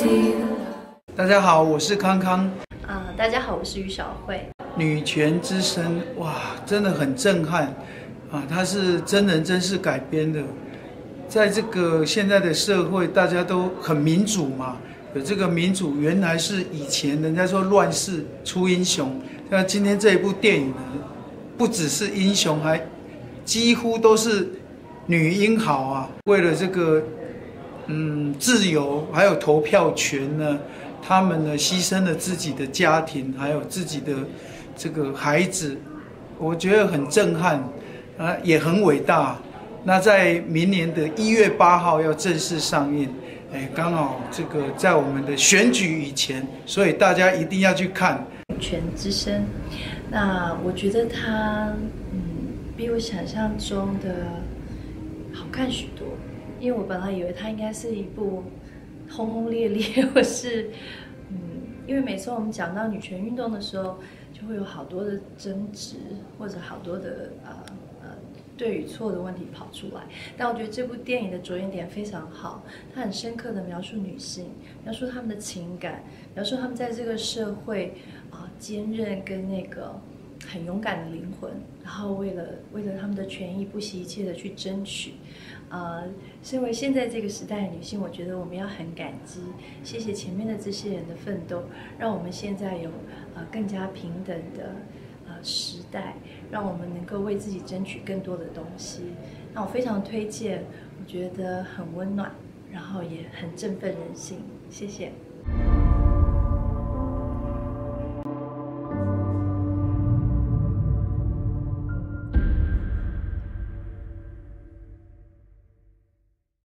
大家好，我是康康。 大家好，我是于小慧。 女权之声，哇，真的很震撼啊！它是真人真事改编的，在这个现在的社会，大家都很民主嘛，有这个民主，原来是以前人家说乱世出英雄，那今天这一部电影呢，不只是英雄，还几乎都是女英豪啊！为了这个自由还有投票权呢，他们呢牺牲了自己的家庭，还有自己的这个孩子，我觉得很震撼啊，也很伟大。那在明年的1月8号要正式上映，刚好这个在我们的选举以前，所以大家一定要去看女权之声。那我觉得它比我想象中的好看许多，因为我本来以为它应该是一部轰轰烈烈，或是因为每次我们讲到女权运动的时候，就会有好多的争执，或者好多的对与错的问题跑出来。但我觉得这部电影的着眼点非常好，它很深刻的描述女性，描述她们的情感，描述她们在这个社会坚韧跟那个很勇敢的灵魂，然后为了他们的权益不惜一切的去争取。身为现在这个时代的女性，我觉得我们要很感激，谢谢前面的这些人的奋斗，让我们现在有更加平等的时代，让我们能够为自己争取更多的东西。那我非常推荐，我觉得很温暖，然后也很振奋人心。谢谢。